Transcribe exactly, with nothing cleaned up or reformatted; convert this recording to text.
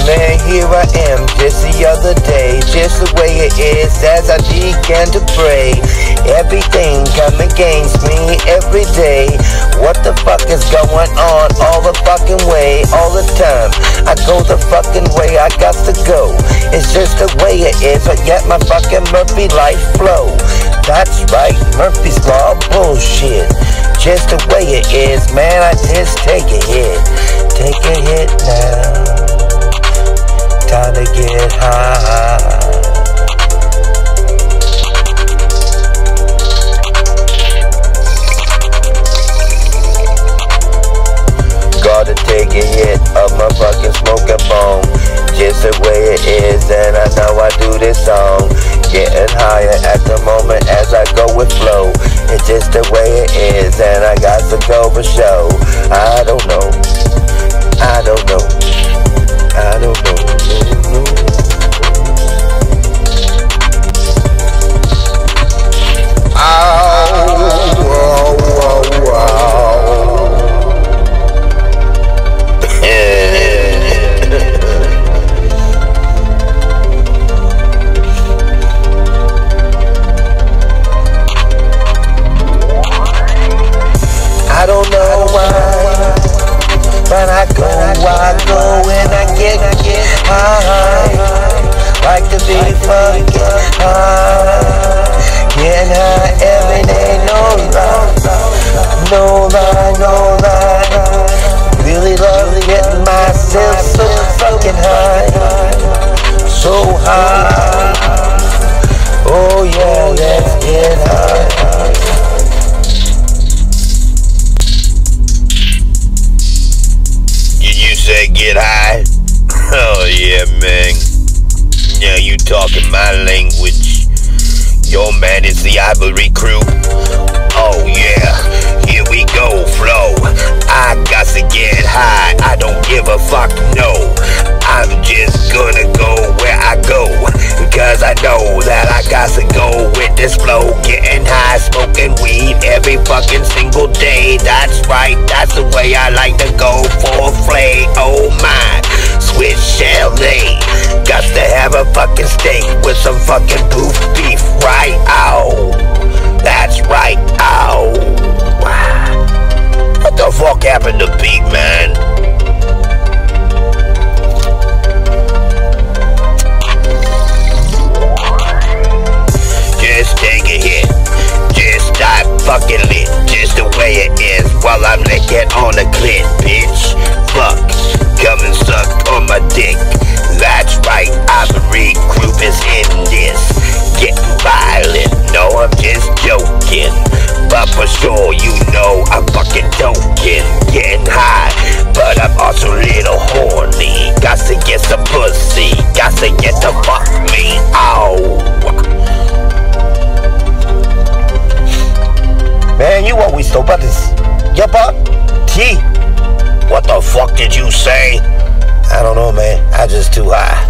Man, here I am, just the other day, just the way it is as I began to pray. Everything come against me every day. What the fuck is going on all the fucking way, all the time? I go the fucking way I got to go. It's just the way it is, but yet my fucking Murphy life flow. That's right, Murphy's Law bullshit. Just the way it is, man, I just take a hit. Take a hit now. Time to get high. Gotta take a hit of my fucking smoking bone. Just the way it is, and I know I do this song. Getting higher at the moment as I go with flow. It's just the way it is, and I got to go for show. I don't know. I don't know. I don't know. I don't know why, but I go, I go, and I get, get high. Like to be fucking high. Getting high every day, no lie, no lie, no lie. Really love getting myself so fucking high, so high. Oh yeah, let's get high. Say get high? Oh yeah, man. Now you talking my language. Yo, man, it's the Ivory Crew. Oh yeah, here we go, flow. I got to get high. I don't give a fuck, no. I'm just gonna go where I go, because I know that I got to go with this flow. Getting high, smoking weed every fucking single day. That's right, that's the way I like to go for a flay. Oh my, Swiss chalet. Got to have a fucking steak with some fucking beef beef, right? Ow, that's right, ow. What the fuck happened to Beat, man? Just take a hit, just die fucking lit, just the way it is while I'm licking on the clit, bitch. Fuck, come and suck on my dick. That's right, Ivory Group is in this. Getting violent, no, I'm just joking, but for sure you know I'm fucking joking. Getting high, but I'm also a little horny. Got to get some pussy, got to get to fuck me. Ow. Man, you always so about this. Yup, T. What the fuck did you say? I don't know, man. I just too high.